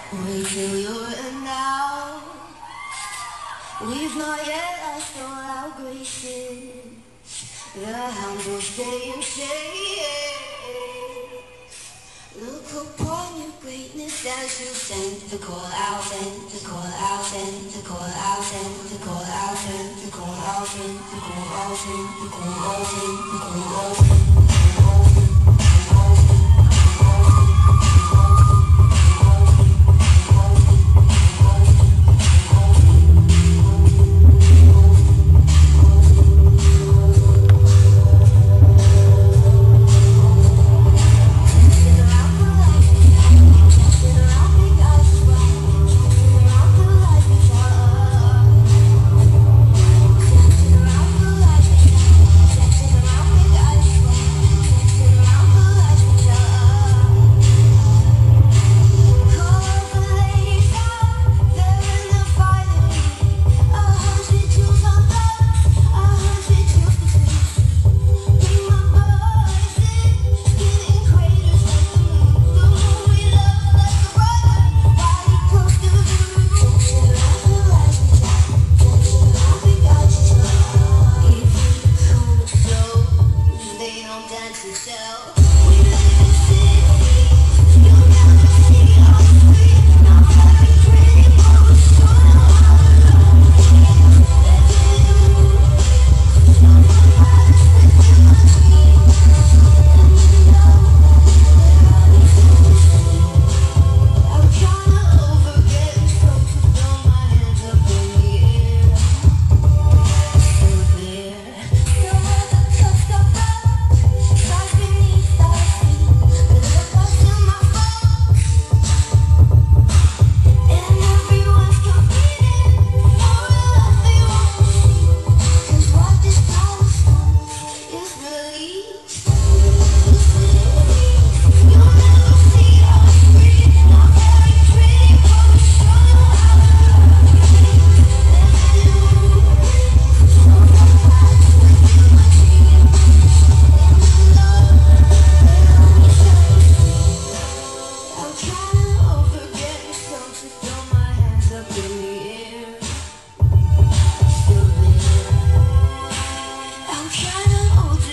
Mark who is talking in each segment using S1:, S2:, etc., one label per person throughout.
S1: Wait till you're now. We've not yet lost all our graces. The hounds will stay and stay. Look upon your greatness as you send to call out and to call out and to call out and to call out and to call out and to call out and to call out and to call out and to call out.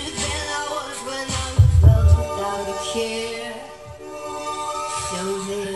S1: Care. So there.